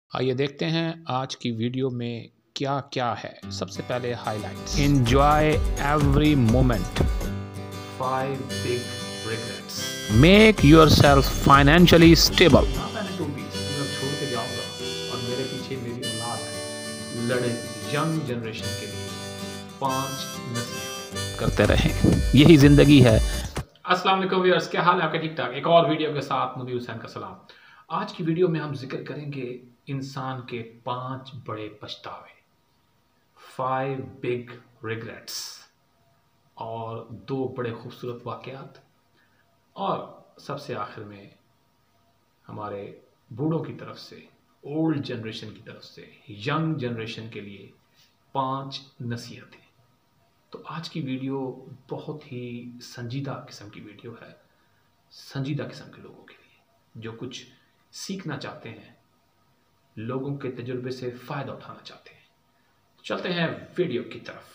आइए देखते हैं आज की वीडियो में क्या क्या है। सबसे पहले highlights. Enjoy every moment. 5 big regrets. Make yourself financially stable. मैंने 2 पीस छोड़ के जाऊंगा और मेरे पीछे मेरी औलाद लड़ेगी। यंग जनरेशन के लिए 5 नसीहतें करते रहें, यही जिंदगी है। अस्सलाम वालेकुम व्यूअर्स, क्या हाल है आपका? ठीक ठाक। एक और वीडियो के साथ मुबी हुसैन का सलाम। आज की वीडियो में हम जिक्र करेंगे इंसान के 5 बड़े पछतावे, 5 बिग रिग्रेट्स, और 2 बड़े खूबसूरत वाक़यात, और सबसे आखिर में हमारे बूढ़ों की तरफ से, ओल्ड जनरेशन की तरफ से यंग जनरेशन के लिए 5 नसीहतें। तो आज की वीडियो बहुत ही संजीदा किस्म की वीडियो है, संजीदा किस्म के लोगों के लिए जो कुछ सीखना चाहते हैं, लोगों के तजुर्बे से फ़ायदा उठाना चाहते हैं। चलते हैं वीडियो की तरफ।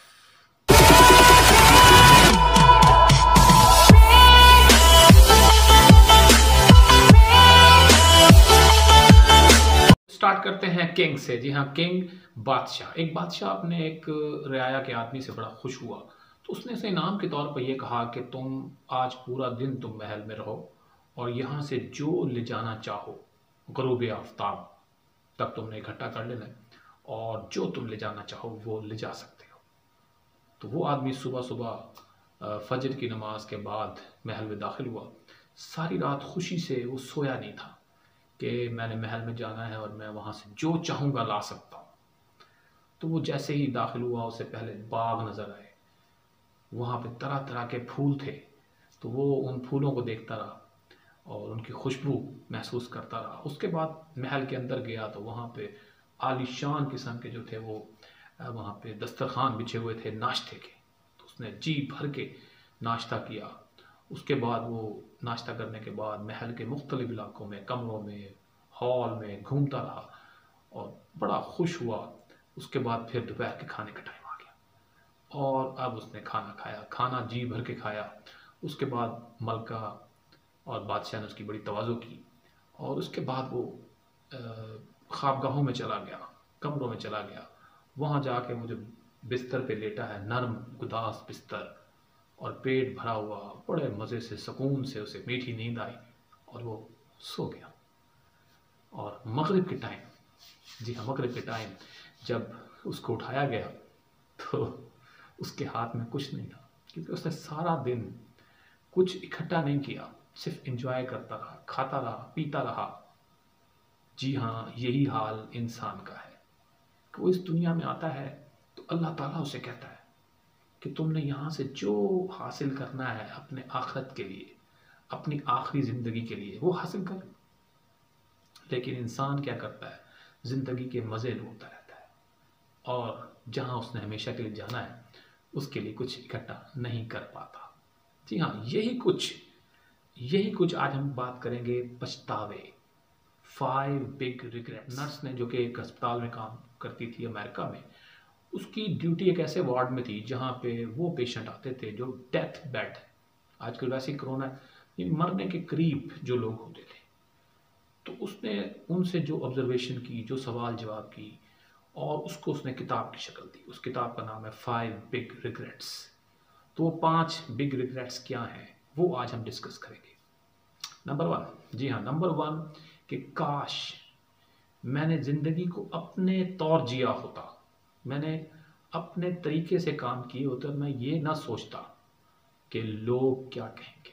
स्टार्ट करते हैं किंग से। जी हाँ, किंग बादशाह। एक बादशाह अपने एक रियाया के आदमी से बड़ा खुश हुआ, तो उसने उसे इनाम के तौर पर यह कहा कि तुम आज पूरा दिन तुम महल में रहो और यहाँ से जो ले जाना चाहो ग़ुरूब आफ्ताब तब तुमने इकट्ठा कर लेना है, और जो तुम ले जाना चाहो वो ले जा सकते हो। तो वो आदमी सुबह सुबह फजर की नमाज के बाद महल में दाखिल हुआ। सारी रात खुशी से वो सोया नहीं था कि मैंने महल में जाना है और मैं वहाँ से जो चाहूँगा ला सकता हूँ। तो वो जैसे ही दाखिल हुआ, उससे पहले बाग नज़र आए, वहाँ पे तरह तरह के फूल थे। तो वो उन फूलों को देखता रहा और उनकी खुशबू महसूस करता रहा। उसके बाद महल के अंदर गया तो वहाँ पे आलीशान किस्म के जो थे वो वहाँ पे दस्तरखान बिछे हुए थे नाश्ते के। तो उसने जी भर के नाश्ता किया। उसके बाद वो नाश्ता करने के बाद महल के मुख्तलिफ इलाकों में, कमरों में, हॉल में घूमता रहा और बड़ा खुश हुआ। उसके बाद फिर दोपहर के खाने का टाइम आ गया और अब उसने खाना खाया, खाना जी भर के खाया। उसके बाद मलका और बादशाह ने उसकी बड़ी तवाज़ो की और उसके बाद वो ख्वाबगाहों में चला गया, कमरों में चला गया। वहाँ जाके वो जो बिस्तर पे लेटा है, नरम गुदास बिस्तर, और पेट भरा हुआ, बड़े मज़े से, सुकून से उसे मीठी नींद आई और वो सो गया। और मगरिब के टाइम, जी हाँ मगरिब के टाइम जब उसको उठाया गया तो उसके हाथ में कुछ नहीं था, क्योंकि उसने सारा दिन कुछ इकट्ठा नहीं किया, सिर्फ एंजॉय करता रहा, खाता रहा, पीता रहा। जी हाँ, यही हाल इंसान का है कि वो इस दुनिया में आता है तो अल्लाह ताला उसे कहता है कि तुमने यहाँ से जो हासिल करना है अपने आखिरत के लिए, अपनी आखिरी ज़िंदगी के लिए, वो हासिल कर। लेकिन इंसान क्या करता है, ज़िंदगी के मज़े लूटता रहता है और जहाँ उसने हमेशा के लिए जाना है उसके लिए कुछ इकट्ठा नहीं कर पाता। जी हाँ, यही कुछ आज हम बात करेंगे, पछतावे, 5 बिग रिग्रेट। नर्स ने, जो कि एक अस्पताल में काम करती थी अमेरिका में, उसकी ड्यूटी एक ऐसे वार्ड में थी जहाँ पे वो पेशेंट आते थे जो डेथ बेड, आजकल वैसे ही कोरोना मरने के करीब जो लोग होते थे, तो उसने उनसे जो ऑब्जर्वेशन की, जो सवाल जवाब की, और उसको उसने किताब की शक्ल दी। उस किताब का नाम है 5 बिग रिग्रेट्स। तो वो 5 बिग रिग्रेट्स क्या हैं वो आज हम डिस्कस करेंगे। नंबर 1, जी हाँ नंबर 1, कि काश मैंने ज़िंदगी को अपने तौर जिया होता, मैंने अपने तरीके से काम किए होते और मैं ये ना सोचता कि लोग क्या कहेंगे।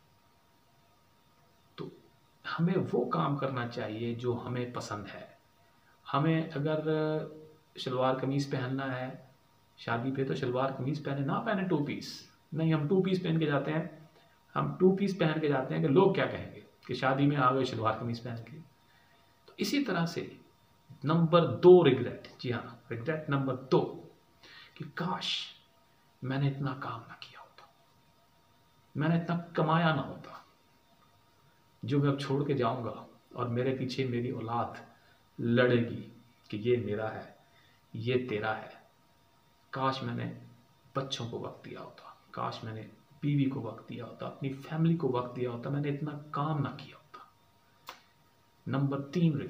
तो हमें वो काम करना चाहिए जो हमें पसंद है। हमें अगर शलवार कमीज़ पहनना है शादी पे, तो शलवार कमीज़ पहने, ना पहने 2 पीस। नहीं, हम 2 पीस पहन के जाते हैं, हम 2 पीस पहन के जाते हैं कि लोग क्या कहेंगे कि शादी में आ गए शलवार कमीज़ पहन के। तो इसी तरह से नंबर 2 रिग्रेट, जी हाँ रिग्रेट नंबर 2, कि काश मैंने इतना काम ना किया होता, मैंने इतना कमाया ना होता, जो मैं अब छोड़ के जाऊंगा और मेरे पीछे मेरी औलाद लड़ेगी कि ये मेरा है, ये तेरा है। काश मैंने बच्चों को वक्त दिया होता, काश मैंने बीवी को वक्त दिया होता, अपनी फैमिली को वक्त दिया होता, मैंने इतना काम ना किया होता। नंबर 3 रिग्रेट,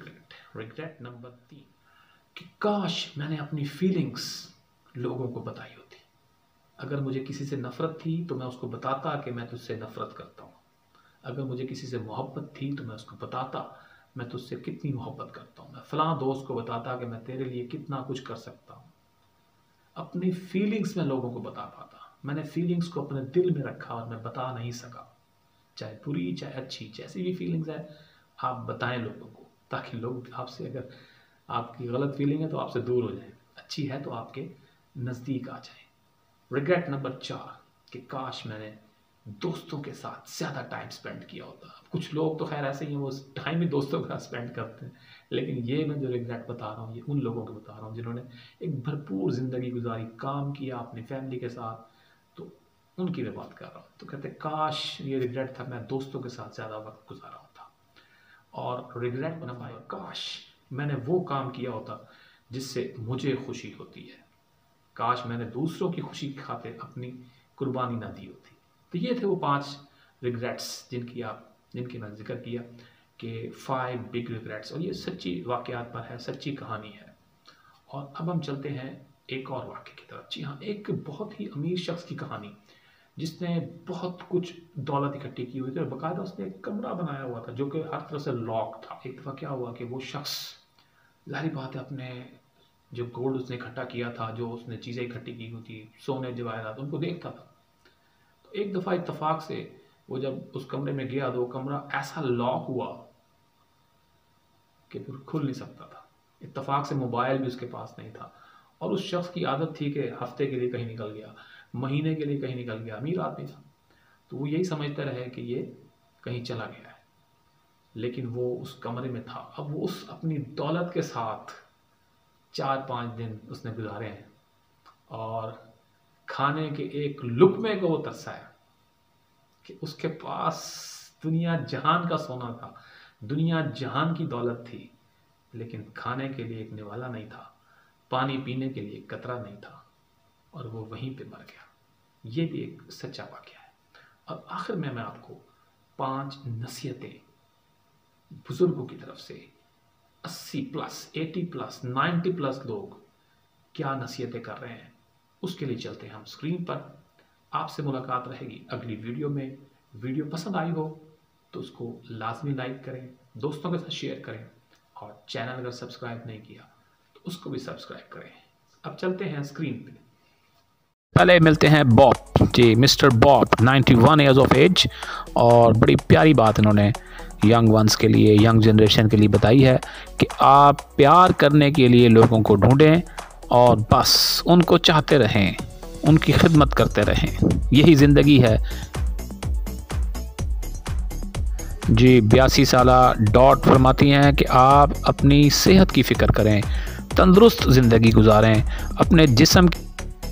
रिग्रेट नंबर 3 कि काश मैंने अपनी फीलिंग्स लोगों को बताई होती। अगर मुझे किसी से नफ़रत थी तो मैं उसको बताता कि मैं तुझसे नफ़रत करता हूँ। अगर मुझे किसी से मोहब्बत थी तो मैं उसको बताता मैं तुझसे कितनी मोहब्बत करता हूँ। मैं फ़लाँ दोस्त को बताता कि मैं तेरे लिए कितना कुछ कर सकता हूँ। अपनी फीलिंग्स में लोगों को बता पाता। मैंने फीलिंग्स को अपने दिल में रखा और मैं बता नहीं सका। चाहे बुरी चाहे अच्छी, जैसी भी फीलिंग्स है आप बताएं लोगों को, ताकि लोग आपसे, अगर आपकी गलत फीलिंग है तो आपसे दूर हो जाए, अच्छी है तो आपके नज़दीक आ जाए। रिग्रेट नंबर 4 कि काश मैंने दोस्तों के साथ ज़्यादा टाइम स्पेंड किया होता। कुछ लोग तो खैर ऐसे ही हैं, वो टाइम ही दोस्तों के साथ स्पेंड करते हैं, लेकिन ये मैं जो रिग्रेट बता रहा हूँ ये उन लोगों को बता रहा हूँ जिन्होंने एक भरपूर ज़िंदगी गुजारी, काम किया अपनी फैमिली के साथ, तो उनकी मैं बात कर रहा हूँ। तो कहते काश ये रिग्रेट था मैं दोस्तों के साथ ज़्यादा वक्त गुजारा होता। और रिग्रेट बना पाए काश मैंने वो काम किया होता जिससे मुझे खुशी होती है। काश मैंने दूसरों की खुशी की खातिर अपनी कुर्बानी ना दी होती। तो ये थे वो 5 रिग्रेट्स जिनकी मैं जिक्र किया कि 5 बिग रिग्रेट्स, और ये सच्ची वाक़यात पर है, सच्ची कहानी है। और अब हम चलते हैं एक और वाक़ये की तरफ। जी हाँ, एक बहुत ही अमीर शख्स की कहानी जिसने बहुत कुछ दौलत इकट्ठी की हुई थी और बाकायदा उसने एक कमरा बनाया हुआ था जो कि हर तरफ से लॉक था। एक दफ़ा क्या हुआ कि वो शख्स, ज़ाहिर बात है, अपने जो गोल्ड उसने इकट्ठा किया था, जो उसने चीज़ें इकट्ठी की हुई थी, सोने जवाहरात, उनको देखता था। तो एक दफ़ा इत्तेफाक से वो जब उस कमरे में गया तो वो कमरा ऐसा लॉक हुआ कि फिर खुल नहीं सकता था। इत्तेफाक से मोबाइल भी उसके पास नहीं था और उस शख्स की आदत थी कि हफ्ते के लिए कहीं निकल गया, महीने के लिए कहीं निकल गया, अमीर आदमी था, तो वो यही समझते रहे कि ये कहीं चला गया है, लेकिन वो उस कमरे में था। अब वो उस अपनी दौलत के साथ 4-5 दिन उसने गुजारे हैं और खाने के एक लुक़्मे को वो तरसाया कि उसके पास दुनिया जहान का सोना था, दुनिया जहान की दौलत थी, लेकिन खाने के लिए एक निवाला नहीं था, पानी पीने के लिए एक कतरा नहीं था, और वो वहीं पे मर गया। ये भी एक सच्चा वाक़या है। और आखिर में मैं आपको 5 नसीहतें बुज़ुर्गों की तरफ से, 80 प्लस, 80 प्लस, 90 प्लस लोग क्या नसीहतें कर रहे हैं उसके लिए चलते हैं हम स्क्रीन पर। आपसे मुलाकात रहेगी अगली वीडियो में। वीडियो पसंद आई हो तो उसको लाजमी लाइक करें, दोस्तों के साथ शेयर करें, और चैनल अगर सब्सक्राइब नहीं किया तो उसको भी सब्सक्राइब करें। अब चलते हैं स्क्रीन पे। पहले मिलते हैं Bob ji, mister Bob 91 years of age, और बड़ी प्यारी बात इन्होंने यंग वंस के लिए, यंग जनरेशन के लिए बताई है कि आप प्यार करने के लिए लोगों को ढूंढें और बस उनको चाहते रहें, उनकी खिदमत करते रहें, यही ज़िंदगी है जी। 82 साला डॉट फरमाती हैं कि आप अपनी सेहत की फ़िक्र करें, तंदुरुस्त ज़िंदगी गुजारें अपने जिस्म की,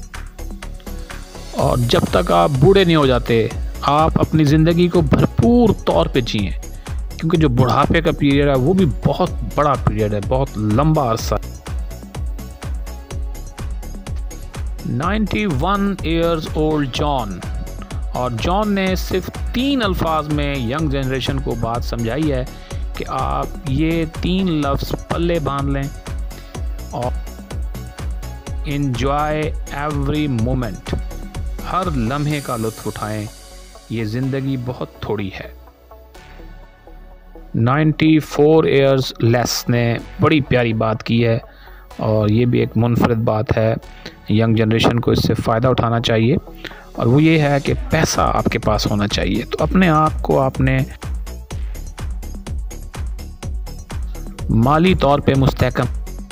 और जब तक आप बूढ़े नहीं हो जाते आप अपनी ज़िंदगी को भरपूर तौर पे जिएं, क्योंकि जो बुढ़ापे का पीरियड है वो भी बहुत बड़ा पीरियड है, बहुत लंबा अरसा। 91 ईयर्स ओल्ड जॉन, और जॉन ने सिर्फ 3 अल्फाज में यंग जनरेशन को बात समझाई है कि आप ये 3 लफ्ज़ पल्ले बांध लें और इन्जॉय एवरी मोमेंट, हर लम्हे का लुत्फ़ उठाएं, ये ज़िंदगी बहुत थोड़ी है। 94 ईयर्स लेस ने बड़ी प्यारी बात की है, और ये भी एक मुनफरद बात है, यंग जनरेशन को इससे फ़ायदा उठाना चाहिए, और वो ये है कि पैसा आपके पास होना चाहिए। तो अपने आप को आपने माली तौर पे मुस्तहकम।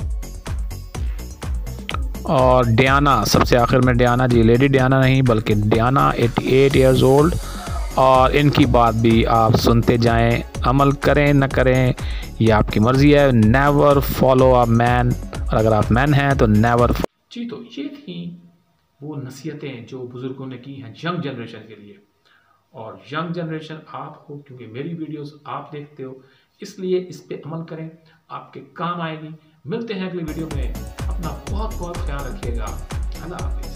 और डियाना, सबसे आखिर में डियाना जी, लेडी डियाना नहीं बल्कि डियाना 88 ईयर्स ओल्ड, और इनकी बात भी आप सुनते जाएं, अमल करें न करें ये आपकी मर्ज़ी है। नेवर फॉलो अ मैन, और अगर आप मैन हैं तो नेवर। जी, तो ये थी वो नसीहतें जो बुज़ुर्गों ने की हैं यंग जनरेशन के लिए। और यंग जनरेशन आप हो, क्योंकि मेरी वीडियोस आप देखते हो, इसलिए इस पे अमल करें, आपके काम आएगी। मिलते हैं अगली वीडियो में, अपना बहुत बहुत ख्याल रखिएगा। अल्लाह हाफ़िज़।